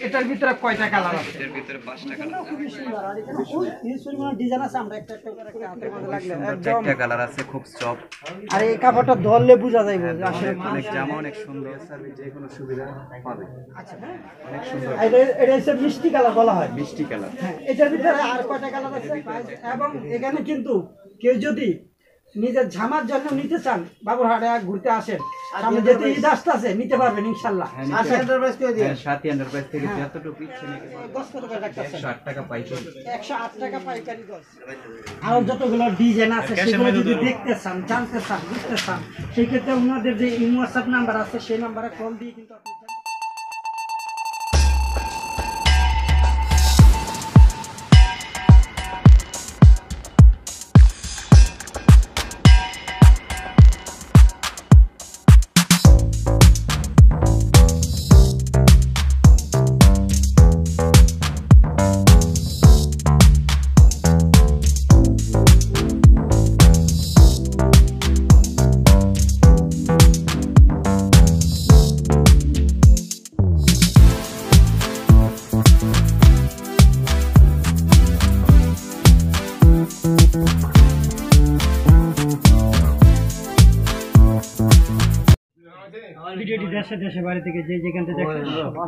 এটার ভিতরে কয়টা কালার আছে? এর ভিতরে 5টা কালার আছে। খুবই সুন্দর। আর এখানে হিউজ পরিমাণ ডিজাইন আছে, আমরা একটা একটা করে হাতের মধ্যে লাগলে একদম 4টা কালার আছে, খুব সফট। আর এই কাপড়টা ধরলে বোঝা যাবে যে আসলে অনেক জামা অনেক সুন্দর, সার্ভিস যে কোনো সুবিধা পাবে। আচ্ছা অনেক সুন্দর এটা হচ্ছে মিষ্টি কালার বলা হয়। মিষ্টি কালার। হ্যাঁ, এটার ভিতরে আর কয়টা কালার আছে? এবং এখানে কিন্তু কেউ যদি নিজের জামার জন্য নিতে চান, বাবুরহাটে ঘুরতে আসেন, সামনে যেতে ঈদ আসতেছে, নিতে পারবেন ইনশাআল্লাহ। সাথী এন্টারপ্রাইজ থেকে যতটুকু ইচ্ছে নিতে পারবেন। 10 কত করে রাখতেছেন? 108 টাকা পাইকারি। 108 টাকা পাইকারি গজ। আর যতগুলো ডিজাইন আছে সেগুলো যদি দেখতে চান, জানতে চান, বুঝতে চান, সেই ক্ষেত্রে ওনাদের যে হোয়াটসঅ্যাপ নাম্বার আছে সেই নাম্বারে কল দিয়ে কিন্তু আপনি ভিডিওটি দেশে দেশে বাইরে থেকে যে যেখান থেকে দেখছেন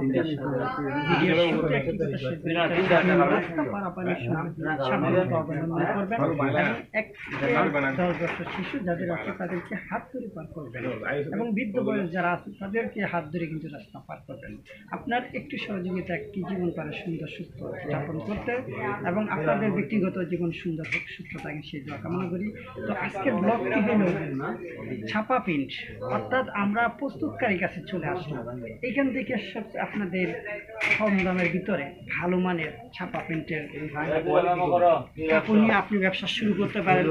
শিশু যাদের আছে তাদেরকে হাত ধরে পার করবেন এবং বৃদ্ধ বয়স যারা আছে তাদেরকে হাত ধরে কিন্তু রাস্তা পার করবেন। আপনার একটু সহযোগিতা একটি জীবন পারে সুন্দর সুস্থ যাপন করতে এবং আপনাদের ব্যক্তিগত জীবন সুন্দর হোক, সুস্থ থাকে সেই দোয়া কামনা করি। তো আজকের ব্লগটি হলো ছাপা প্রিন্ট, অর্থাৎ আমরা প্রস্তুতকারীর কাছে চলে আসলাম। এখান থেকে আপনাদের কম দামের ভিতরে ভালো মানের ছাপা প্রিন্টের কাপড় নিয়ে আপনি ব্যবসা শুরু করতে পারেন।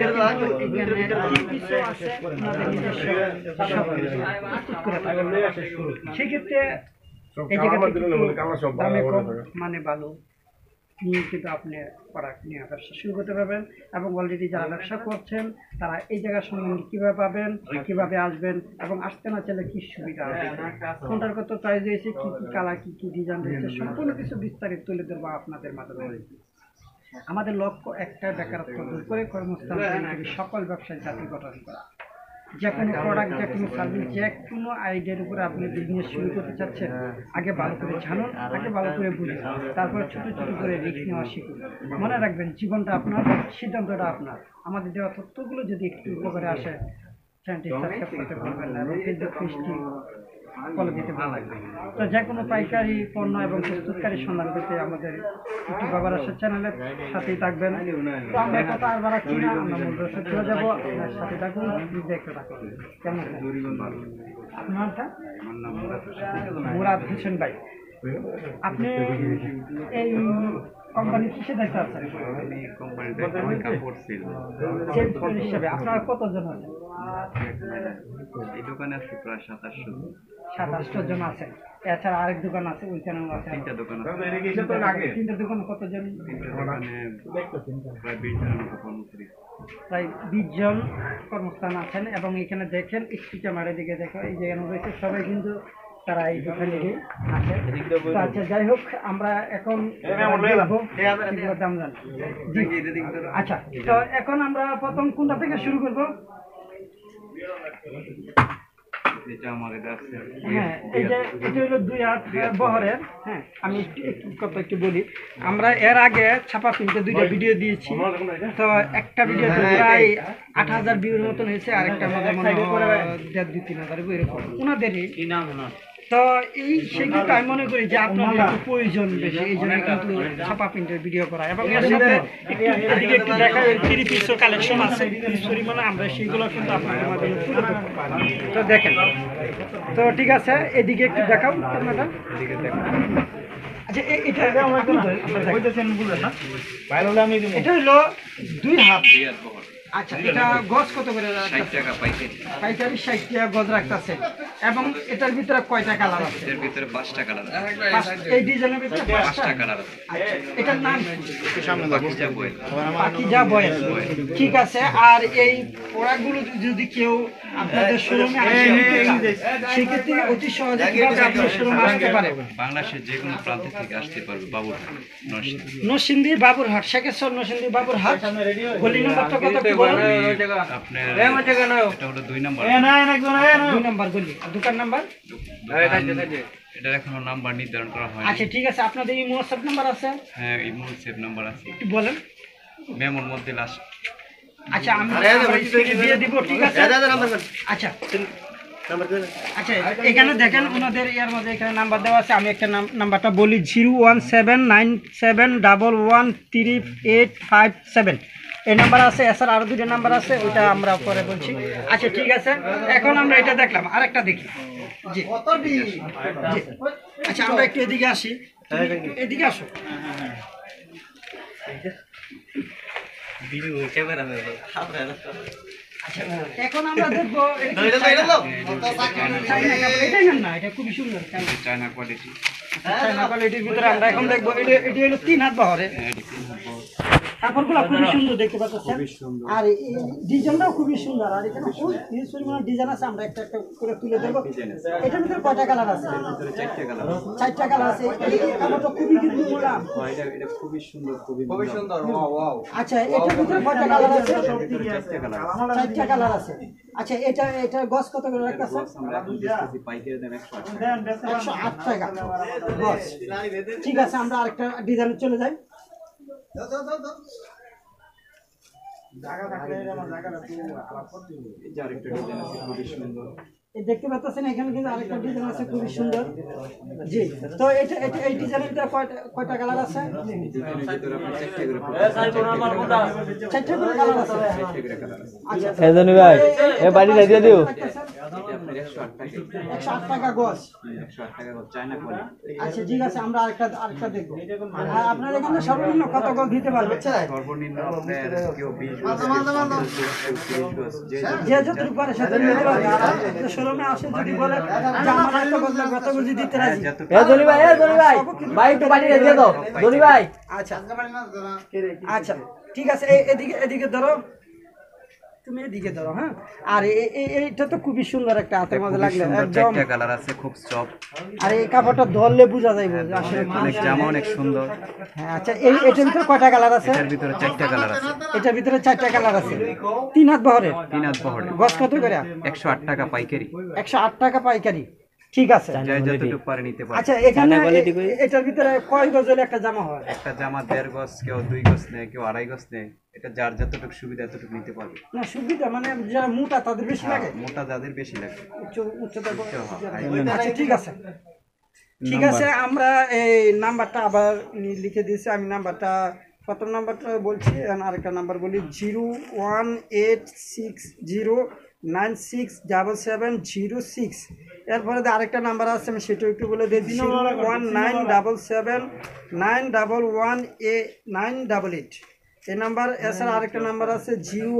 সেক্ষেত্রে এই জায়গাতে দামে কম মানে ভালো নিয়ে কিন্তু আপনি প্রোডাক্ট নিয়ে ব্যবসা শুরু করতে পারবেন। এবং অলরেডি যারা ব্যবসা করছেন তারা এই জায়গার সম্বন্ধে কীভাবে পাবেন, কীভাবে আসবেন এবং আসতে না চাইলে কী সুবিধা আছে, কোনটার কত প্রাইস রয়েছে, কী কী কালার, কী কী ডিজাইন রয়েছে, সম্পূর্ণ কিছু বিস্তারিত তুলে ধরবো আপনাদের মাধ্যমে। আমাদের লক্ষ্য একটা, বেকারত্ব দূর করে কর্মস্থান সকল ব্যবসায় জাতি গঠন করা। যে কোনো প্রোডাক্ট, যে কোনো সার্ভিস, যে কোনো আইডিয়ার উপরে আপনি বিজনেস শুরু করতে চাচ্ছেন, আগে ভালো করে জানুন, আগে ভালো করে বুঝুন, তারপরে ছোটো ছোটো করে রিস্ক নেওয়া শিখুন। মনে রাখবেন জীবনটা আপনার, সিদ্ধান্তটা আপনার। আমাদের দেওয়া তথ্যগুলো যদি একটু উপকারে আসে, চ্যানেলটি সাবস্ক্রাইব করতে পারবেন না এবং ফেসবুক পেজটি ফলো দিতে পারবেন। তো যে কোনো পাইকারি পণ্য এবং প্রস্তুতকারী সন্ধান পেতে আমাদের ইউটিউব বাবার আসার চ্যানেলের সাথেই থাকবেন। তো আমরা কথা আর বাড়াচ্ছি না, আমরা মূল রসে চলে যাবো। আপনার সাথে থাকুন, দেখতে থাকুন। কেমন আপনারটা? মুরাদ হোসেন ভাই, আপনি এই কোম্পানি কিসে দেখতে আছেন? হিসেবে আপনার কতজন আছেন? এই দোকানে আছে প্রায় 27-28 জন আছে। এছাড়া আরেক দোকান আছে, ওইখানেও আছে 3টা দোকান আছে। 3টা দোকান কতজন? প্রায় 20 জনের মতো কর্মচারী, প্রায় 20 জন কর্মস্থান আছেন। এবং এখানে দেখেন একটু ক্যামেরার দিকে দেখো, এই যেখানে রয়েছে সবাই কিন্তু তারা এই দোকানেরই আছে। আচ্ছা, যাই হোক, আমরা এখন দাম জানি। আচ্ছা, তো এখন আমরা প্রথম কোনটা থেকে শুরু করবো? হ্যাঁ, এটা হলো 2 হাত বহরের। হ্যাঁ, আমি একটু বলি। আমরা এর আগে ছাপা প্রিন্টে 2টা ভিডিও দিয়েছি। তো একটা ভিডিও প্রায় 8000 ভিউর মতন হয়েছে, আরেকটা আমাদের মনে হয় 1500-3000 এরকম ওনাদেরই। তো এই সেক্ষেত্রে আমি মনে করি যে আপনাদের একটু প্রয়োজন বেশি, এই জন্য কিন্তু ছাপা প্রিন্টের ভিডিও করা। এবং এর সাথে এদিকে একটু দেখা 3 পিসও কালেকশন আছে পরিমাণে, আমরা সেইগুলো কিন্তু আপনাদের মাধ্যমে তুলে ধরতে পারি। তো দেখেন, তো ঠিক আছে, এদিকে একটু দেখাও আপনারা। আচ্ছা, এটা হলো 2 হাত আচ্ছা, এটা গজ কত করে 60 টাকা পাইকারি। পাইকারি 60 টাকা গজ রাখতেছে। এবং এটার ভিতরে কয়টা কালার আছে? এর ভিতরে 5টা কালার আছে। এই ডিজাইনের ভিতরে 5টা কালার আছে। আচ্ছা, এটার নাম পাকিজা বয়েল। পাকিজা বয়েল। ঠিক আছে। আর এই প্রোডাক্টগুলো যদি কেউ আপনাদের শোরুমে আসে সেক্ষেত্রে অতি সহজে কিভাবে আপনার শোরুমে আসতে পারে? বাংলাদেশের যে কোনো প্রান্ত থেকে আসতে পারবে বাবুরহাট, নরসিংদী বাবুরহাট, শেখেশ্বর নরসিংদী বাবুরহাট। গলি নম্বরটা কত কি বলেন? আপনার এটা হলো 2 নাম্বার। 2 নাম্বার গলি। আর দোকান নাম্বার? এটার এখনো নাম্বার নির্ধারণ করা হয়নি। আচ্ছা, ঠিক আছে। আপনাদের এই হোয়াটসঅ্যাপ নাম্বার আছে? হ্যাঁ, এই সেভ নাম্বার আছে। একটু বলেন। মেমোর মধ্যে লাস্ট। আচ্ছা, আমি দিয়ে দিব। ঠিক আছে। আচ্ছা আচ্ছা, এখানে দেখেন ওনাদের ইয়ার মধ্যে এখানে নাম্বার দেওয়া আছে। আমি একটা নাম্বারটা বলি, 01797113857 এই নাম্বার আছে। এছাড়া আরও 2টা নাম্বার আছে, ওইটা আমরা পরে বলছি। আচ্ছা, ঠিক আছে। এখন আমরা এটা দেখলাম, আরেকটা দেখি। জি জি। আচ্ছা, আমরা একটু এদিকে আসি। এদিকে আসো। আচ্ছা, এখন আমরা দেখবো না, এটা খুবই সুন্দর চায়না কোয়ালিটি। চায়না কোয়ালিটির ভিতরে আমরা এখন দেখবো এটি হলো 3 হাত বহরে। কাপড়গুলো খুবই সুন্দর দেখতে পাচ্ছেন। আর এই ডিজাইনটাও খুবই সুন্দর। আর এখানে হিউজ পরিমাণ ডিজাইন আছে, আমরা একটা একটা করে তুলে দেবো। এটার ভিতরে কয়টা কালার আছে? 4টা কালার। 4টা কালার আছে। এই কালারটা খুবই কিন্তু বললাম এটা খুবই সুন্দর, খুবই সুন্দর। আচ্ছা, এটার ভিতরে কয়টা কালার আছে? 4টা কালার। 4টা কালার আছে। আচ্ছা, এটা গজ কত করে রাখতেছে? আমরা এখন দেখতেছি পাইকারি দাম 108 টাকা গজ। ঠিক আছে, আমরা আরেকটা ডিজাইনে চলে যাই। দেখতে পাচ্ছেন এখানে কিন্তু আরেকটা ডিজাইন আছে, খুবই সুন্দর। জি, তো এটা এই ডিজাইনের কয়টা কালার আছে? 4টা করে কালার আছে। আচ্ছা, এজনি ভাই এ বাড়ি দিয়ে দিও। 108 টাকা গজ। 108 টাকা চায়না কোয়ালিটি। আচ্ছা, ঠিক আছে, আমরা আরেকটা দেখবো। আর আপনার এখানে সর্বনিম্ন কত গজ দিতে পারবে? সর্বনিম্ন আপনার কেউ 20 গজ, যে যতটুকু পারে সেটা নিতে পারবে। আর শোরুমে আসে যদি বলে যে আমার একটা গজ লাগবে, এত গজ দিতে রাজি। এজনি ভাই ভাই একটু বাড়ি দিয়ে দাও ধনি ভাই। আচ্ছা আচ্ছা, ঠিক আছে। এদিকে ধরো, তুমি এদিকে ধরো। হ্যাঁ, আর এইটা তো খুবই সুন্দর একটা হাতের মধ্যে লাগলে একদম। 4টা কালার আছে, খুব সফট। আর এই কাপড়টা ধরলে বোঝা যাবে যে আসলে অনেক জামা অনেক সুন্দর। হ্যাঁ। আচ্ছা, এটার ভিতরে কয়টা কালার আছে? এর ভিতরে 4টা কালার আছে। এটার ভিতরে 4টা কালার আছে। 3 হাত বহরে। 3 হাত বহরে। গজ কত করে? 108 টাকা পাইকারি। 108 টাকা পাইকারি। ঠিক আছে, যাই যতটুকু পারে নিতে পারে। আচ্ছা, এখানে এটার ভিতরে কয় গজ হলে একটা জামা হয়? একটা জামা 1.5 গজ, কেউ 2 গজ নেয়, কেউ 2.5 গজ নেয়। এটা যার যতটুকু সুবিধা ততটুকু নিতে পারবে। না, সুবিধা মানে যারা মোটা তাদের বেশি লাগে। মোটা যাদের বেশি লাগে। উচ্চতা। আচ্ছা, ঠিক আছে। ঠিক আছে, আমরা এই নাম্বারটা আবার লিখে দিয়েছি। আমি নাম্বারটা প্রথম নাম্বারটা বলছি, আরেকটা নাম্বার বলি, 0186096770706। এরপরে আরেকটা নাম্বার আছে, আমি সেটা একটু বলে দিই, 0197791118988 এই নাম্বার। এছাড়া আরেকটা নাম্বার আছে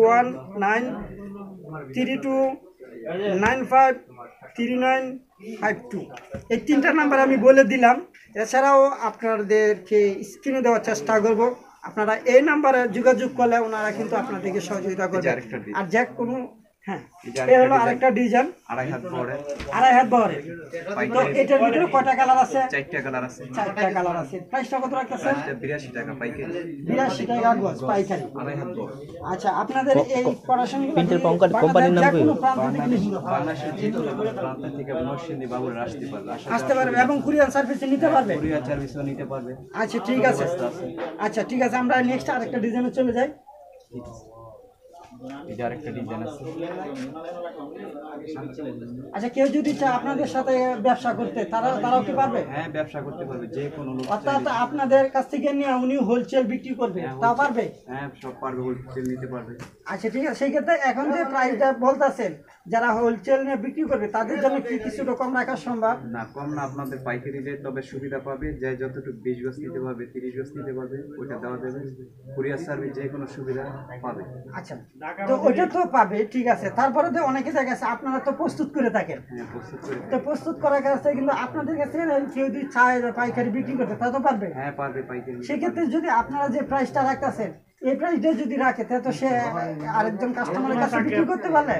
01932953952। এই 3টা নাম্বার আমি বলে দিলাম। এছাড়াও আপনাদেরকে স্ক্রিনে দেওয়ার চেষ্টা করব। আপনারা এই নাম্বারে যোগাযোগ করলে ওনারা কিন্তু আপনাদেরকে সহযোগিতা করবে। আর যে কোনো, হ্যাঁ, এটা হলো আরেকটা ডিজাইন, 2.5 হাত বহরে। 2.5 হাত বহরে। তো এটার ভিতরে কয়টা কালার আছে? 4টা কালার আছে। 4টা কালার আছে। প্রাইসটা কত রাখতেছে? 82 টাকা পাইকারি। 82 টাকা গজ পাইকারি। 2.5 হাত বহরে। আচ্ছা, আপনাদের এই পড়াশোনাগুলো প্রিন্টের কোম্পানির নাম কি? বাংলাদেশের যে কোনো প্রান্ত থেকে নরসিংদী বাবুরহাট আসতে পারবে এবং কুরিয়ার সার্ভিসে নিতে পারবে। কুরিয়ার সার্ভিসও নিতে পারবে। আচ্ছা, ঠিক আছে। আচ্ছা, ঠিক আছে, আমরা নেক্সট আরেকটা ডিজাইনে চলে যাই। এটা আরেকটা ডিজাইন আছে। আচ্ছা, কেউ যদি চায় আপনাদের সাথে ব্যবসা করতে, তারাও কি পারবে? হ্যাঁ, ব্যবসা করতে পারবে। যে কোনো লোক অর্থাৎ আপনাদের কাছ থেকে নিয়ে উনি হোলসেল বিক্রি করবে, তা পারবে? হ্যাঁ, সব পারবে, হোলসেল নিতে পারবে। আচ্ছা, ঠিক আছে। সেই ক্ষেত্রে এখন যে প্রাইসটা বলতেছেন, যারা হোলসেল নিয়ে বিক্রি করবে তাদের জন্য কি কিছুটা কম রাখা সম্ভব? না, কম না, আপনাদের পাইকারি রেট, তবে সুবিধা পাবে। যে যতটুকু 20 গজ নিতে পারবে, 30 গজ নিতে পারবে, ওইটা দেওয়া যাবে। কুরিয়ার সার্ভিস যে কোনো সুবিধা পাবে। আচ্ছা। তো ওইটা তো পাবে, ঠিক আছে। তারপরে তো অনেকে জায়গা আছে আপনারা তো প্রস্তুত করে থাকেন, তো প্রস্তুত করার কাছে কিন্তু আপনাদের কাছে কেউ যদি চায় পাইকারি বিক্রি করতে তা তো পারবে। হ্যাঁ পারবে পাইকারি। সেক্ষেত্রে যদি আপনারা যে প্রাইসটা রাখতেছেন এই প্রাইসটা যদি রাখে তাহলে তো সে আরেকজন কাস্টমারের কাছে বিক্রি করতে পারলে,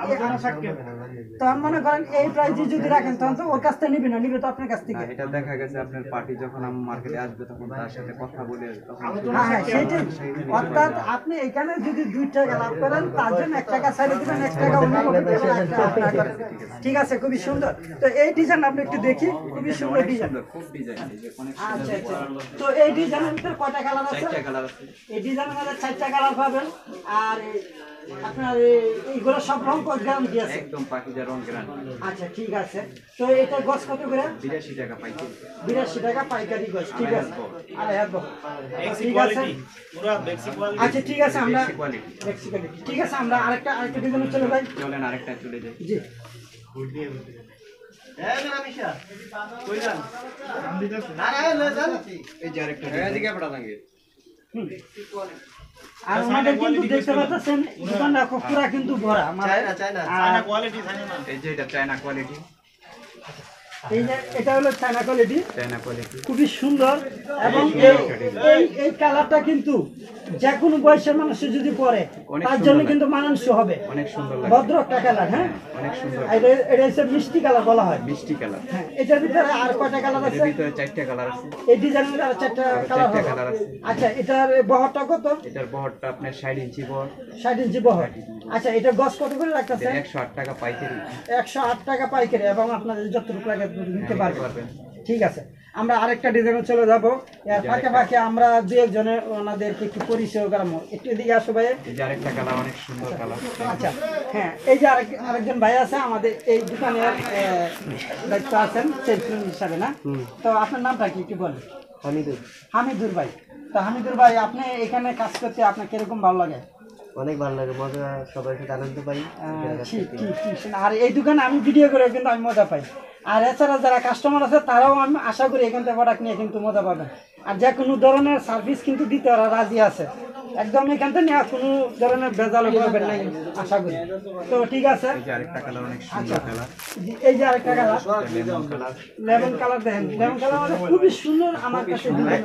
তখন মনে করেন এই প্রাইসে যদি রাখেন তখন তো ওর কাছ থেকে নিবে না, নিবে তো আপনার কাছ থেকে। এটা দেখা গেছে আপনার পার্টি যখন আমার মার্কেটে আসবে তখন তার সাথে কথা বলে হ্যাঁ সেটাই, অর্থাৎ আপনি এখানে যদি 2 টাকা লাভ করেন তার জন্য 1 টাকা ছাড়ে দিবেন, 1 টাকা অন্য করবেন, 1 টাকা আপনার করেন। ঠিক আছে, খুবই সুন্দর। তো এই ডিজাইন আপনি একটু দেখি, খুবই সুন্দর ডিজাইন। খুব ডিজাইন, এই যে অনেক আচ্ছা আচ্ছা। তো এই ডিজাইনের ভিতরে কয়টা কালার আছে? 4টা কালার আছে। এই ডিজাইনের মধ্যে 4টা কালার পাবেন। আর আপনার এইগুলো সব রং কোড গ্যারান্টি আছে? একদম পাকিজা রং গ্যারান্টি। আচ্ছা ঠিক আছে। তো এটা গজ কত করে? 82 টাকা পাইকারি। 82 টাকা পাইকারি গজ, ঠিক আছে। আর হ্যাঁ ঠিক আছে, পুরো বেসিক কোয়ালিটি। আচ্ছা ঠিক আছে, আমরা কোয়ালিটি। ঠিক আছে, আমরা আরেকটা ডিজাইনে চলে যাই। চলেন আরেকটা চলে যাই। জি এই যে আরেকটা এদিকে পড়া লাগে। আর আমাদের কিন্তু দেখতে পাচ্ছেন দোকানটা পুরো কিন্তু ভরা চায়না কোয়ালিটি, চায়না না। এই যে এটা চায়না কোয়ালিটি। এই যে এটা হলো চায়না কোয়ালিটি, চায়না কোয়ালিটি। খুবই সুন্দর। এবং এই কালারটা কিন্তু যে কোনো বয়সের মানুষের যদি পরে তার জন্য কিন্তু মানানসই হবে, অনেক সুন্দর লাগে, ভদ্র একটা কালার। হ্যাঁ অনেক সুন্দর। এটা হচ্ছে মিষ্টি কালার বলা হয়, মিষ্টি কালার। হ্যাঁ। এটার ভিতরে আর কয়টা কালার আছে? এর ভিতরে 4টা কালার আছে। এই ডিজাইনের আর 4টা কালার হবে। কালার আছে। আচ্ছা, এটার বহরটা কত? এটার বহরটা আপনার 60 ইঞ্চি বহর। 60 ইঞ্চি বহর। আচ্ছা, এটা গজ কত করে রাখতেছেন? 108 টাকা পাইকারি। 108 টাকা পাইকারি, এবং আপনাদের যতটুকু লাগে নিতে পারবেন। ঠিক আছে, আমরা আরেকটা ডিজাইনে চলে যাব। এর ফাঁকে ফাঁকে আমরা 2-1 ওনাদেরকে একটু পরিচয় করাবো। একটু এদিকে আসো ভাই। এই যে আরেকটা কালার, অনেক সুন্দর কালার। আচ্ছা হ্যাঁ, এই যে আরেকজন ভাই আছে আমাদের এই দোকানের দায়িত্ব আছেন সেলসম্যান হিসাবে, না? তো আপনার নামটা কি একটু বলেন? হামিদুর ভাই। তো হামিদুর ভাই, আপনি এখানে কাজ করতে আপনার কিরকম ভালো লাগে? অনেক ভালো লাগে, মজা, সবার সাথে আনন্দ পাই। ঠিক ঠিক ঠিক। আর এই দোকানে আমি ভিডিও করে কিন্তু আমি মজা পাই। আর এছাড়া যারা কাস্টমার আছে তারাও আমি আশা করি এখান থেকে প্রোডাক্ট নিয়ে কিন্তু মজা পাবেন। আর যে কোনো ধরনের সার্ভিস কিন্তু দিতে ওরা রাজি আছে, একদম এখান থেকে নেওয়া কোনো ধরনের ভেজাল করবেন না আশা করি। তো ঠিক আছে, এই যে আরেকটা কালার, অনেক সুন্দর কালার। এই যে আরেকটা colour, lemon colour. Lemon colour. দেখেন, লেমন কালার মানে খুবই সুন্দর আমার কাছে,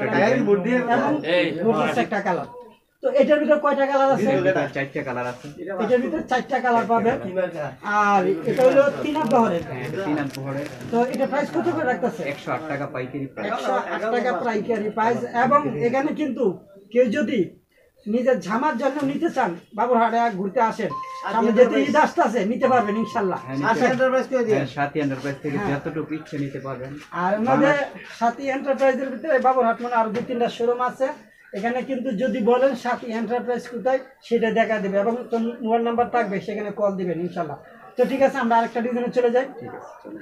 একটা কালার। তো এটার ভিতরে কয়টা কালার আছে? 4টা কালার আছে। এটার ভিতরে 4টা কালার পাবেন। আর এটা হলো 3 হাত বহরের। হ্যাঁ, এটা 3 হাত বহরের। তো এটা প্রাইস কত করে রাখতেছে? 108 টাকা পাইকারি প্রাইস। 108 টাকা পাইকারি প্রাইস। এবং এখানে কিন্তু কেউ যদি নিজের ঝামার জন্য নিতে চান, বাবুরহাটে ঘুরতে আসেন, সামনে যেতে ঈদ আসতেছে, নিতে পারবেন ইনশাল্লাহ। সাথী এন্টারপ্রাইজ থেকে যতটুকু ইচ্ছে নিতে পারবেন। আর আমাদের সাথী এন্টারপ্রাইজের ভিতরে বাবুরহাট মানে আরো 2-3টা শোরুম আছে। এখানে কিন্তু যদি বলেন সাথী এন্টারপ্রাইজ কোথায়, সেটা দেখা দেবে, এবং মোবাইল নাম্বার থাকবে, সেখানে কল দিবেন ইনশাল্লাহ। তো ঠিক আছে, আমরা আরেকটা ডিজাইনে চলে যাই। ঠিক আছে, চলুন।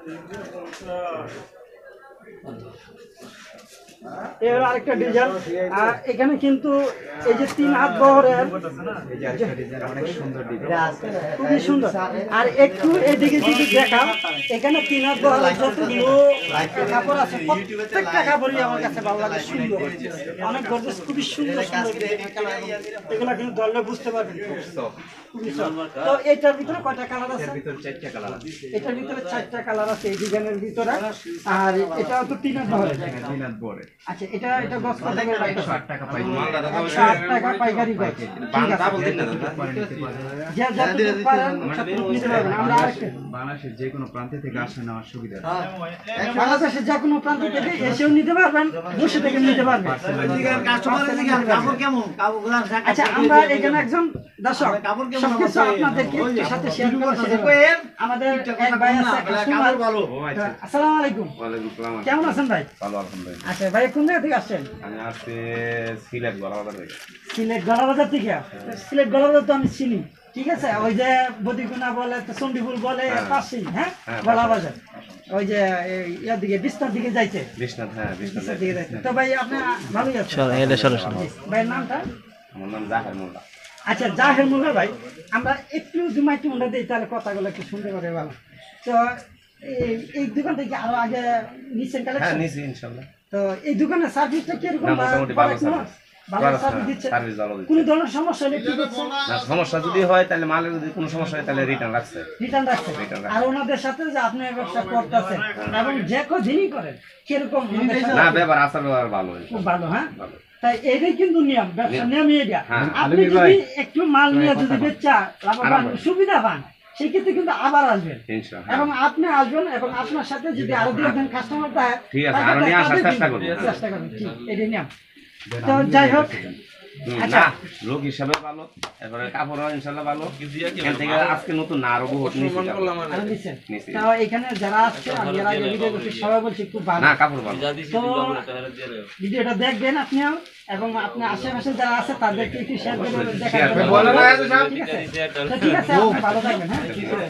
এবার আরেকটা ডিজাইন। আর এখানে কিন্তু এই যে 3 হাত বহরের, এই যে আরেকটা ডিজাইন, অনেক সুন্দর ডিজাইন। খুবই সুন্দর। আর একটু এদিকে যদি দেখা, এখানে 3 হাত বহরের যতগুলো কাপড় আছে প্রত্যেকটা কাপড়ই আমার কাছে ভালো লাগে, সুন্দর, অনেক গর্জিয়াস, খুবই সুন্দর সুন্দর কালার। এগুলো কিন্তু ধরলে বুঝতে পারবেন খুবই soft। তো এটার ভিতরে কয়টা কালার আছে? এর ভিতর 4টা কালার আছে। এটার ভিতরে 4টা কালার আছে এই ডিজাইনের ভিতরে। আর এটাও তো 3 হাত বহরের। 3 হাত বহরের। আচ্ছা, এটা গস কত করে রাখতেছে? 108 টাকা পাইকারি। 108 টাকা পাইকারি গস। ঠিক আছে, যা যতটুকু পারেন ততটুকু নিতে পারবেন। আমরা আরেকটা বাংলাদেশের যে কোনো প্রান্ত থেকে আসা নেওয়ার সুবিধা আছে। বাংলাদেশের যে কোনো প্রান্ত থেকে এসেও নিতে পারবেন, বসে থেকে নিতে পারবেন। আচ্ছা, আমরা এখানে একজন দর্শক সবকিছু আপনাদেরকে সাথে শেয়ার করব। আমাদের এক ভাই আছে, আসসালামু আলাইকুম। ওয়ালাইকুম সালাম। কেমন আছেন ভাই? ভালো আলহামদুলিল্লাহ। আচ্ছা ভাই, কোন জায়গা থেকে আসছেন? আমি আসছি সিলেট গড়াবাজার থেকে। সিলেট গড়াবাজার থেকে? সিলেট গড়াবাজার তো আমি চিনি, ঠিক আছে। ওই যে বদিগুনা বলে, চন্ডিপুর বলে, পাশেই, হ্যাঁ গড়াবাজার, ওই যে ইয়ার দিকে বিস্তার দিকে যাইছে। বিশ্বনাথ, হ্যাঁ বিস্তার বিশ্বনাথ। দিকে যাইছে। তো ভাই আপনি ভালোই আছেন? ভাইয়ের নামটা? আমার নাম জাহের মোল্লা। আচ্ছা, জাহের মোল্লা ভাই, আমরা একটু জুমাইটি মোল্লা দিই, তাহলে কথাগুলো একটু শুনতে পারে ভালো। তো এই দোকান থেকে আরো আগে নিচ্ছেন হ্যাঁ কালেকশন? নিছি ইনশাআল্লাহ। তো এই দোকানের সার্ভিসটা কিরকম? না, মোটামুটি ভালো সার্ভিস। ভালো সার্ভিস দিচ্ছে, সার্ভিস ভালো দিচ্ছে। কোনো ধরনের সমস্যা হলে কি করছে? না সমস্যা যদি হয় তাহলে মালের যদি কোনো সমস্যা হয় তাহলে রিটার্ন রাখছে। রিটার্ন রাখছে। আর ওনাদের সাথে যে আপনি ব্যবসা করতেছেন এবং যে দিনই করেন কিরকম না ব্যবহার আচার ব্যবহার ভালো হয়েছে। খুব ভালো, হ্যাঁ ভালো। তাই এটাই কিন্তু নিয়ম, ব্যবসা নিয়মই এটা। হ্যাঁ, আপনি যদি একটু মাল নিয়ে যদি বেচা লাভবান সুবিধা পান সেক্ষেত্রে কিন্তু আবার আসবেন ইনশাআল্লাহ। এবং আপনি আসবেন এবং আপনার সাথে যদি আরো দু একজন কাস্টমার থাকে ঠিক আছে, আরো নিয়ে আসার চেষ্টা করবো। চেষ্টা করবেন, ঠিক এটাই নিয়ম। তো যাই হোক, আচ্ছা না লোক হিসাবে ভালো, এরপরে কাপড় ইনশাআল্লাহ ভালো। এখান থেকে আজকে নতুন না আরো বহুত নিয়েছি কাপড়। আরো দিচ্ছেন। নিয়েছি। তাও এখানে যারা আসছে আমি এর আগে ভিডিও করছি সবাই বলছি খুব ভালো। না কাপড় ভালো। তো ভিডিওটা দেখবেন আপনিও এবং আপনি আশেপাশে যারা আছে তাদেরকে একটু শেয়ার করে দেখাবেন। ঠিক আছে? তো ঠিক আছে, আপনি ভালো থাকবেন, হ্যাঁ?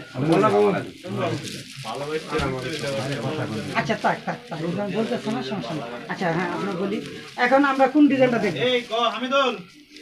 আচ্ছা থাক থাক থাক, বলতেছে না সমস্যা নেই। আচ্ছা হ্যাঁ আমরা বলি, এখন আমরা কোন ডিজাইনটা দেখবো? এই ক হামিদুল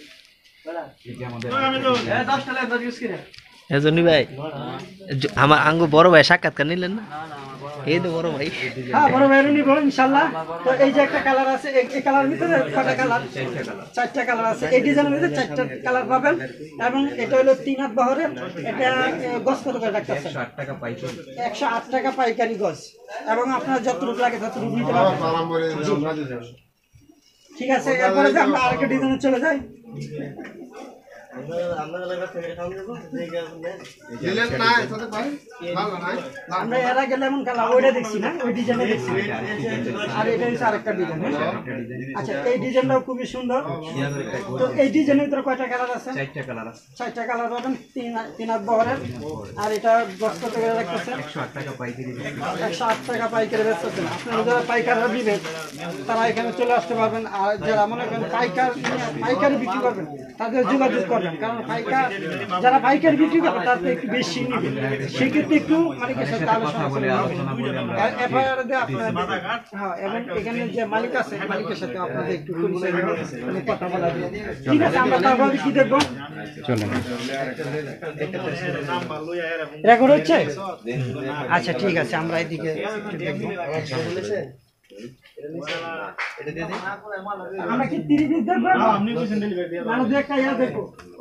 হামিদুল এজন্য ভাই আমার আঙ্গু বড় ভাই সাক্ষাৎকার নিলেন না? এই তো বড় ভাই। হ্যাঁ বড় ভাইয়েরও নিবো ইনশাল্লাহ। তো এই যে একটা কালার আছে, এই কালার ভিতরে কয়টা কালার? চারটা কালার আছে। এই ডিজাইনের ভিতরে চারটা কালার পাবেন এবং এটা হলো 3 হাত বহরের। এটা গজ কত করে রাখতেছে? 108 টাকা পাইকারি গজ, এবং আপনার যতটুকু লাগে ততটুকু নিতে পারবেন। ঠিক আছে, এরপরে যে আমরা আরেকটা ডিজাইনে চলে যাই। আমরা এর আগে লেমন কালার ওইটা দেখছি না, ওই ডিজাইনে দেখছি। আর এটা হচ্ছে আরেকটা ডিজাইন। আচ্ছা এই ডিজাইনটাও খুবই সুন্দর। তো এই ডিজাইনের ভিতরে কয়টা কালার আছে? 4টা কালার আছে। 4টা কালার পাবেন, 3 হাত বহরের। আর এটা গজ কত করে রাখতেছে? 108 টাকা পাইকারি। 108 টাকা পাইকারি বেচতেছেন। আপনারা যারা পাইকাররা দিবেন তারা এখানে চলে আসতে পারবেন। আর যারা মনে করেন পাইকারি বিক্রি করবেন তাদের যোগাযোগ করবেন, কারণ যারা পাইকারি বিক্রি করবে তাদের একটু বেশি নিবে, সেক্ষেত্রে একটু মালিকের সাথে আলোচনা করে এফআইআর দিয়ে আপনার, হ্যাঁ এবং এখানে যে মালিক আছে মালিকের সাথে আপনাদের একটু কথা বলা যাবে। ঠিক আছে, আমরা তারপরে কি দেখবো? রেকর্ড হচ্ছে? আচ্ছা ঠিক আছে, আমরা এদিকে একটু দেখবো। আমরা কি 30 পিস দেখবো? আপনি কইছেন ডেলিভারি দিয়া না দু একটা ইয়া দেখবো।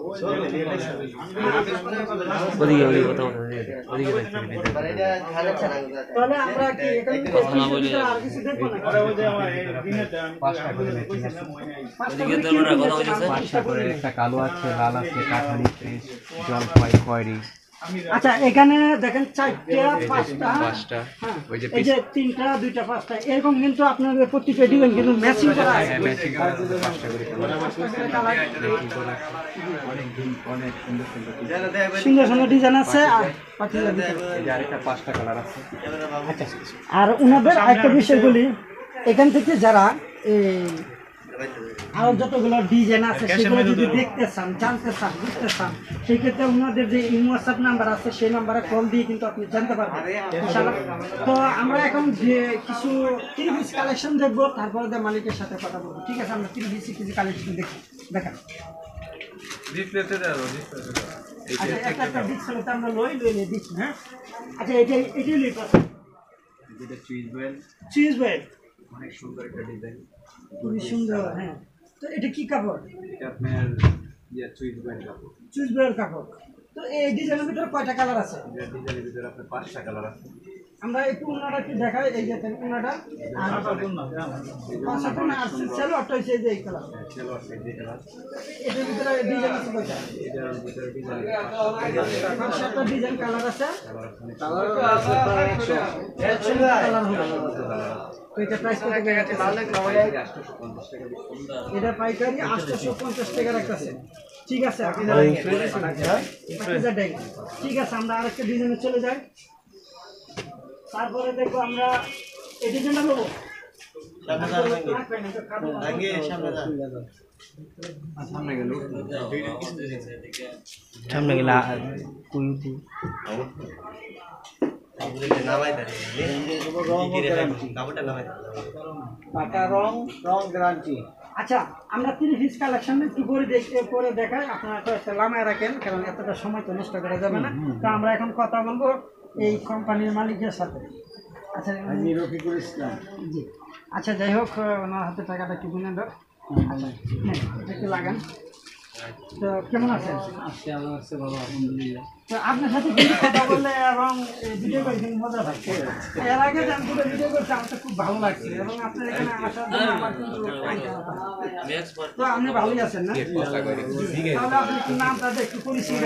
তাহলে আমরা কি এখানে আর কিছু দেখবো না? ওই যে আমার দিনেতে আমি 5টা করে কইছিলাম ওই নাই। 5টা করে একটা কালো আছে, লাল আছে, কাঠালি ফ্রেশ, জলপাই, খয়েরি। আচ্ছা এখানে দেখেন 4টা 5টা, হ্যাঁ ওই যে এই যে 3টা 2টা 5টা এরকম, কিন্তু আপনাদের প্রতিটা ডিজাইন কিন্তু ম্যাচিং করা আছে। ম্যাচিং করা আছে 5টা করে। সুন্দর সুন্দর ডিজাইন আছে। আর পাতিলা ভিতরে এই যে আরেকটা 5টা কালার আছে। আর ওনাদের আরেকটা বিষয় বলি, এখান থেকে যারা এই আরো যতগুলো ডিজাইন আছে সেগুলো যদি দেখতে চান, জানতে চান, বুঝতে চান, সেই ক্ষেত্রে ওনাদের যে হোয়াটসঅ্যাপ নাম্বার আছে সেই নাম্বারে কল দিয়ে কিন্তু আপনি জানতে পারবেন ইনশাআল্লাহ। তো আমরা এখন যে কিছু 30 পিস কালেকশন দেখবো, তারপরে দিয়ে মালিকের সাথে কথা বলবো। ঠিক আছে, আমরা 30 পিস কিছু কালেকশন দেখি, দেখান। আচ্ছা একটা একটা ডিসপ্লেতে আমরা লই নিয়ে দিচ্ছি, হ্যাঁ। আচ্ছা এটাই লিপ আছে, যেটা চুইজ বেল, চিজ ওয়েট, অনেক সুন্দর একটা ডিজাইন, খুবই সুন্দর। হ্যাঁ, তো এটা কি কাপড়? এটা আপনার চুইজ বেল কাপড়, চুজ ওয়েট কাপড়। তো এই ডিজাইনের ভিতরে কয়টা কালার আছে? এই ডিজাইনের ভিতরে আপনার 5টা কালার আছে। আমরা একটু উনাটা কি দেখাই, এই যে উনাটা আর পাঁচটা কোন আর সেল অটো হইছে যে এই কালার, চলো আছে এই কালার। এটার ভিতরে ডিজাইন আছে কয়টা? এটার ভিতরে ডিজাইন পাঁচটা ডিজাইন কালার আছে। কালার আছে প্রায় 100 কালার হবে। তো এটা প্রাইস কত করে আছে? 850 টাকা। এটা পাইকারি 850 টাকা রাখতেছে। ঠিক আছে, আপনি ঠিক আছে, আমরা আরেকটা ডিজাইনে চলে যাই। তারপরে দেখবো আমরা এই ডিজাইনটা নেবো। সামনে গেলা আচ্ছা আমরা 30 পিস কালেকশন একটু করে দেখাই, আপনারা তো একটা লামায় রাখেন, কারণ এতটা সময় তো নষ্ট করা যাবে না। তো আমরা এখন কথা বলবো এই কোম্পানির মালিকের সাথে। আচ্ছা রফিকুল ইসলাম জি। আচ্ছা যাই হোক, ওনার হাতে টাকাটা একটু গুনে দাও। আচ্ছা একটু লাগান। তো কেমন আছেন? আজকে আমার কাছে ভালো আলহামদুলিল্লাহ। তো আপনার সাথে কিন্তু কথা বললে এবং ভিডিও করে কিন্তু মজা পাচ্ছি। এর আগে যে আমি দুটো ভিডিও করছি আমার তো খুব ভালো লাগছে এবং আপনার এখানে আসার জন্য আমার কিন্তু তো আপনি ভালোই আছেন না? তাহলে আপনি একটু নামটা একটু পরিচয়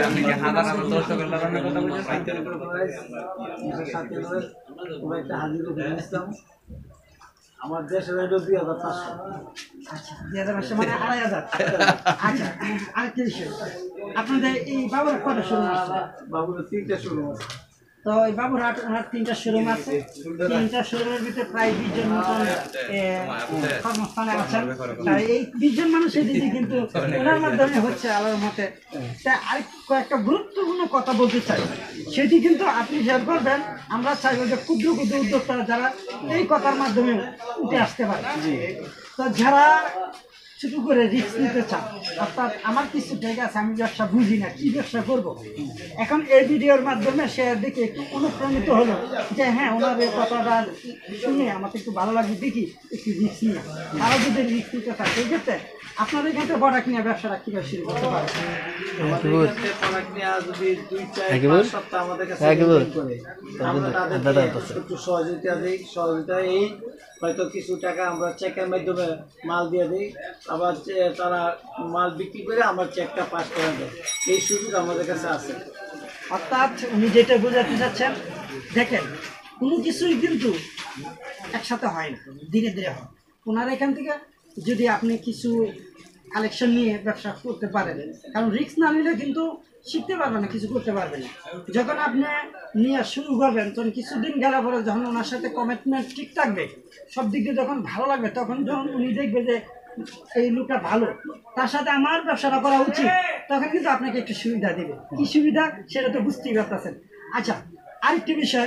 আমার দেশের হইল 2500। আচ্ছা 2000 মানে 2500। আচ্ছা আরেকটা বিষয়, আপনাদের এই বাবুর কটা শোরুম আছে? বাবুর 3টা শুরু আছে। তো এই বাবুর হাট ওনার 3টা শোরুম আছে, 3টা শোরুমের ভিতরে প্রায় 20 জন মতন কর্মস্থানে আছেন। তাই এই 20 জন মানুষের দিকে কিন্তু ওনার মাধ্যমে হচ্ছে আল্লাহর মতে। তাই আরেক কয়েকটা গুরুত্বপূর্ণ কথা বলতে চাই, সেটি কিন্তু আপনি শেয়ার করবেন। আমরা চাইব যে ক্ষুদ্র ক্ষুদ্র উদ্যোক্তারা যারা এই কথার মাধ্যমে উঠে আসতে পারে, তো যারা ছোট করে রিস্ক নিতে চান, অর্থাৎ আমার কিছু জায়গা আছে আমি ব্যবসা বুঝি না, কি ব্যবসা করব, এখন এই ভিডিওর মাধ্যমে সে দেখে একটু অনুপ্রাণিত হলো যে হ্যাঁ ওনার এই কথাটা শুনে আমার একটু ভালো লাগে, দেখি একটু রিস্ক নিয়ে। তারা যদি রিস্ক নিতে চায় সেই ক্ষেত্রে আপনাদের এখান থেকে বড় কিনে ব্যবসাটা কীভাবে শুরু করতে পারে? আমাদের কাছে প্রোডাক্ট নেওয়া যদি 2-4-5 সপ্তাহ আমাদের কাছে করে আমরা তাদেরকে একটু সহযোগিতা দিই। সহযোগিতা এই হয়তো কিছু টাকা আমরা চেকের মাধ্যমে মাল দিয়ে দিই, আবার তারা মাল বিক্রি করে আমার চেকটা পাস করে দেয়। এই সুযোগ আমাদের কাছে আছে। অর্থাৎ উনি যেটা বোঝাতে চাচ্ছেন, দেখেন কোনো কিছুই কিন্তু একসাথে হয় না, ধীরে ধীরে হয়। ওনার এখান থেকে যদি আপনি কিছু কালেকশন নিয়ে ব্যবসা করতে পারেন, কারণ রিস্ক না নিলে কিন্তু শিখতে পারবেন না, কিছু করতে পারবেন না। যখন আপনি নিয়ে শুরু করবেন তখন কিছুদিন গেলে পরে যখন ওনার সাথে কমিটমেন্ট ঠিক থাকবে, সব দিক দিয়ে যখন ভালো লাগবে, তখন যখন উনি দেখবে যে এই লোকটা ভালো, তার সাথে আমার ব্যবসাটা করা উচিত, তখন কিন্তু আপনাকে একটু সুবিধা দেবে। কি সুবিধা সেটা তো বুঝতেই পারতেছেন। আচ্ছা আরেকটি বিষয়,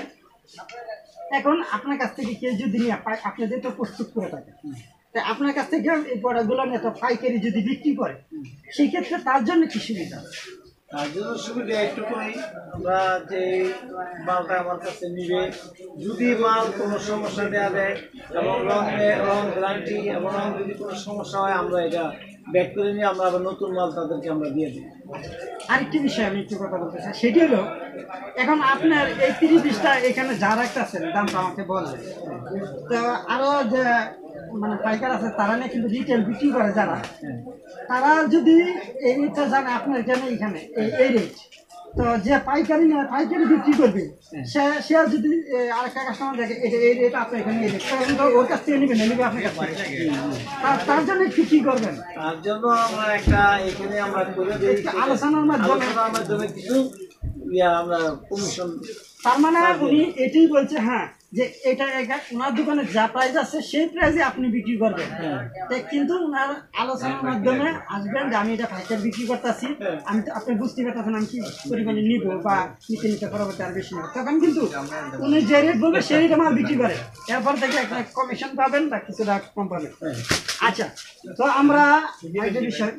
এখন আপনার কাছ থেকে কেউ যদি নিয়ে আপনাদের তো প্রস্তুত করে থাকে, তাই আপনার কাছ থেকে এই প্রোডাক্টগুলো নিয়ে তো পাইকারি যদি বিক্রি করে, সেই ক্ষেত্রে তার জন্য কি সুবিধা? তার জন্য সুবিধা একটুকুই, আমরা যে মালটা আমার কাছে নিবে, যদি মাল কোনো সমস্যা দেওয়া দেয় এবং রং গ্যারান্টি এবং রং যদি কোনো সমস্যা হয় আমরা এটা ব্যাক করে নিয়ে আমরা আবার নতুন মাল তাদেরকে আমরা দিয়ে দিই। আরেকটি বিষয় আমি একটু কথা বলতে চাই, সেটি হলো এখন আপনার এই 30-20টা এখানে যা রাখতেছেন দামটা আমাকে বলবেন। তো আরও যে মানে পাইকার আছে তারা নিয়ে কিন্তু রিটেল বিক্রি করে যারা, তারা যদি এই রেটটা জানে আপনার এখানে এই রেট, তো যে পাইকারি নেয় পাইকারি বিক্রি করবে, সে যদি আরেকটা কাস্টমার দেখে এই রেট আপনার এখানে এই রেট, তখন তো ওর কাছ থেকে নেবেন, নেবে আপনার কাছ থেকে। তার জন্য কি করবেন? তার জন্য আমরা একটা এখানে আমরা করে দিই আলোচনার মাধ্যমে কিছু আমরা কমিশন। তার মানে উনি এটাই বলছে হ্যাঁ যে এটা ওনার দোকানে যা প্রাইস আছে সেই প্রাইসে আপনি বিক্রি করবেন, কিন্তু ওনার আলোচনার মাধ্যমে আসবেন যে আমি এটা পাইকারি বিক্রি করতেছি, আমি তো আপনি বুঝতে পারতেছেন আমি কি পরিমাণে নিব বা নিতে পরবর্তী আর বেশি নেব, তখন কিন্তু উনি যে রেট বলবে সেই রেটে মাল বিক্রি করে, এরপর থেকে একটা কমিশন পাবেন বা কিছুটা কম পাবেন। আচ্ছা, তো আমরা একটা বিষয়,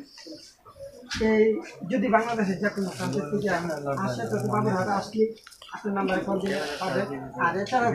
এই যদি বাংলাদেশের যে কোনো প্রান্ত থেকে আসে তো বাবুরহাটে আসলে আপনার নাম্বারে কল দিয়ে পাবেন। আর এছাড়াও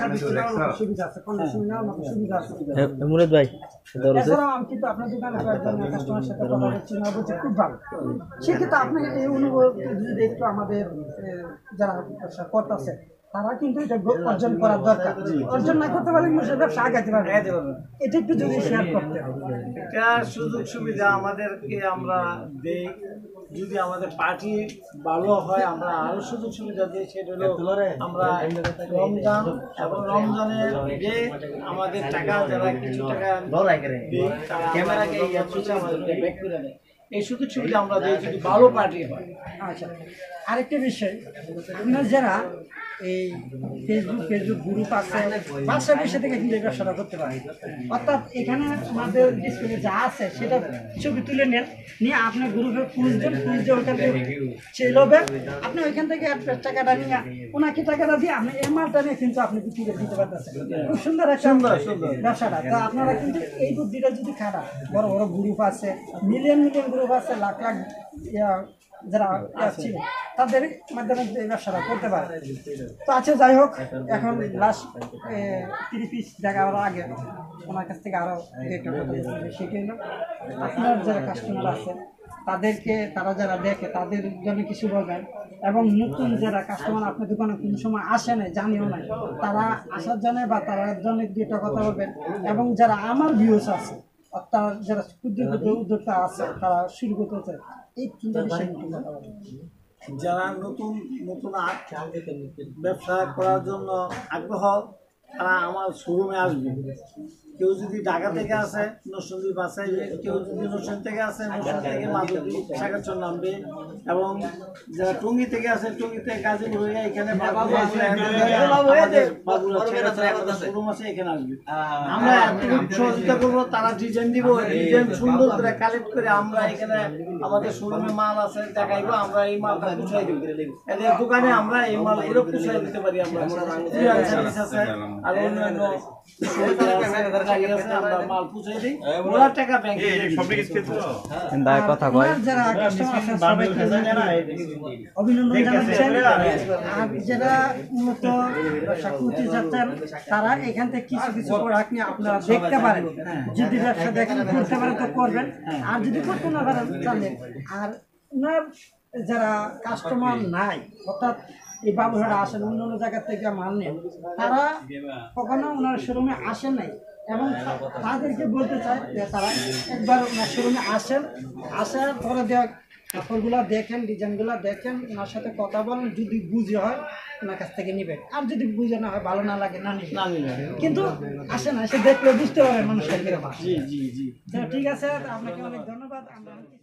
সুবিধা আছে, কন্ডিশন নেওয়ার মতো সুবিধা আছে। মুরাদ ভাই এছাড়াও আমি কিন্তু আপনার দোকানে কয়েকজন কাস্টমার সাথে কথা বলছি না, বলছি খুব ভালো। সেক্ষেত্রে আপনি এই অনুভব যদি একটু আমাদের যারা ব্যবসা করতেছে তারা কিন্তু এটা অর্জন করার দরকার, অর্জন না করতে পারলে মানুষের ব্যবসা আগাতে পারবে, এটা একটু যদি শেয়ার করতে হবে। এটা সুযোগ সুবিধা আমাদেরকে আমরা দেই, যদি আমাদের পার্টি ভালো হয় আমরা আরো সুযোগ সুবিধা দিই। সেটা হলো আমরা রমজান এবং রমজানের যে আমাদের টাকা যারা কিছু টাকা দিই তারা ক্যামেরাকে আমাদের ব্যাক করে দেয়, এই সুযোগ সুবিধা আমরা দিই যদি ভালো পার্টি হয়। আচ্ছা আরেকটা বিষয়, আপনার যারা এই ফেসবুক গ্রুপ আছে বাচ্চা থেকে কিন্তু ব্যবসাটা করতে পারে, অর্থাৎ এখানে আমাদের ডিসপ্লে যা আছে সেটা ছবি তুলে নেন, নিয়ে আপনার গ্রুপে খুঁজবেন, খুঁজে ওখান থেকে সেল হবে, আপনি ওইখান থেকে টাকাটা নিয়ে ওনাকে টাকাটা দিয়ে আপনি এই মালটা নিয়ে কিন্তু আপনি বিক্রি করে দিতে পারতেছেন। খুব সুন্দর একটা ব্যবসাটা। তো আপনারা কিন্তু এই বুদ্ধিটা যদি খারাপ, বড় বড় গ্রুপ আছে, মিলিয়ন গ্রুপ আছে, লাখ লাখ যারা আছে তাদের মাধ্যমে এই ব্যবসাটা করতে পারে। তো আছে, যাই হোক, এখন লাস্ট 3 পিস জায়গা আরও আগে ওনার কাছ থেকে আরও একটা কথা বলছি, সেটা হলো আপনার যারা কাস্টমার আছে তাদেরকে, তারা যারা দেখে তাদের জন্য কিছু বলবেন, এবং নতুন যারা কাস্টমার আপনার দোকানে কোনো সময় আসে না, জানিও না, তারা আসার জন্য বা তার জন্য দুইটা কথা বলবেন। এবং যারা আমার ভিউস আছে অর্থাৎ যারা ক্ষুদ্র ক্ষুদ্র উদ্যোক্তা আছে তারা শুরু করতে চায়, এই তিনটা বিষয়ে একটু কথা বলবেন। যারা নতুন নতুন ব্যবসা করার জন্য আগ্রহ, তারা আমার শোরুমে আসবে। কেউ যদি ঢাকা থেকে আসে নরসিংদী বাসায়, কেউ যদি নরসিংদী থেকে আসে নরসিংদী থেকে মাধবদী শাখাচর নামবে, এবং যারা টঙ্গী থেকে আসে টঙ্গী থেকে গাজীপুর হয়ে এখানে শোরুম আছে, এখানে আসবে। আমরা এতটুকু সহযোগিতা করবো, তারা ডিজাইন দিব, ডিজাইন সুন্দর করে কালেক্ট করে আমরা এখানে আমাদের শোরুমে মাল আছে দেখাইবো, আমরা এই মালটা পুষাই দিব। এদের দোকানে আমরা এই মালগুলো পুষাই দিতে পারি। আমরা সার্ভিস আছে আর অন্যান্য আমরা মাল পুষাই দিই, ওরা টাকা ব্যাংকে কথা কয় যারা কাস্টমার আছে সবাইকে অভিনন্দন জানাচ্ছেন। আর যারা মূলত ব্যবসা করতে যাচ্ছেন তারা এখান থেকে কিছু কিছু প্রোডাক্ট নিয়ে আপনারা দেখতে পারেন, যদি ব্যবসা দেখেন করতে পারেন তো করবেন, আর যদি করতে না পারেন জানেন। আর ওনার যারা কাস্টমার নাই, অর্থাৎ এই বাবুহারা আসেন অন্য অন্য জায়গা থেকে মাল নেন, তারা কখনো ওনার শোরুমে আসেন নাই, এবং তাদেরকে বলতে চাই যে তারা একবার ওনার শোরুমে আসেন, আসার পরে কাপড়গুলো দেখেন, ডিজাইনগুলো দেখেন, ওনার সাথে কথা বলেন, যদি বুঝে হয় ওনার কাছ থেকে নেবেন, আর যদি বুঝে না হয়, ভালো না লাগে না নেবেন। কিন্তু আসেন, এসে দেখলে বুঝতে পারেন মানুষের কিরকম। ঠিক আছে, আপনাকে অনেক ধন্যবাদ। আমরা